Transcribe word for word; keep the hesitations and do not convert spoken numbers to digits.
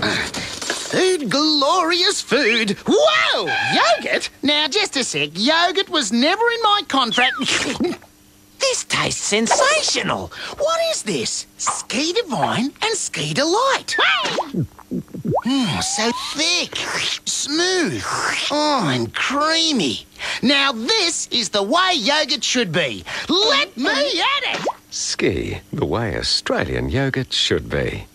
Food, glorious food. Whoa! Yogurt? Now, just a sec. Yogurt was never in my contract. This tastes sensational. What is this? Ski Divine and Ski Delight. Mm, so thick, smooth, oh, and creamy. Now this is the way yogurt should be. Let me at it. Ski, the way Australian yogurt should be.